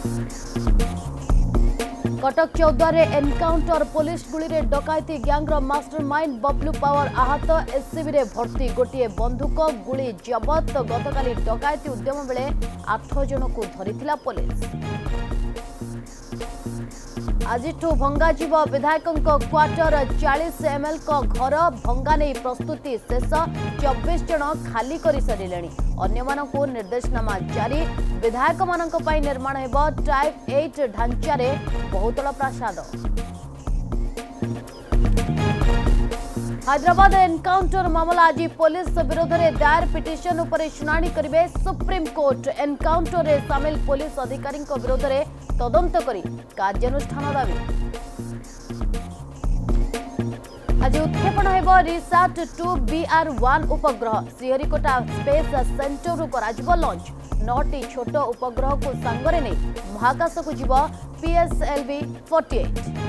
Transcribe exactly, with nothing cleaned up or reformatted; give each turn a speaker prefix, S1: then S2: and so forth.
S1: Cuttack Choudwar encounter police गुली रे डकायती गैंग्र मास्टरमाइंड बबलू पावर आहत एससीबी रे भर्ती गोटे बंधुक गुली जबत गतकाली डकायती उद्यम बेले आठ जन को धरिथिला पुलिस। आज भंगाजीव विधायकों क्वार्टर चालीस एमएल घर भंगा नहीं प्रस्तुति शेष चौबीस जन खाली कर सारे अन्य निर्देशनामा जारी विधायक मानक पई निर्माण हेबो टाइप एट ढांचारे बहुतल प्रासाद। हैदराबाद एनकाउंटर मामला आज पुलिस विरोध में दायर पिटिशन उपर शुनाणी करिवे सुप्रीम कोर्ट। एनकाउंटर रे शामिल पुलिस अधिकारी विरोध में तदंत करी कार्यानुष्ठान दाबी। आज उत्क्षेपण हेबो रिसैट टू बीआर वन उपग्रह श्रीहरिकोटा स्पेस सेंटर कराजिबो लॉन्च। नौटी छोट उपग्रह को सांगरे नहीं महाकाश को जीव पीएसएलवी अड़तालीस।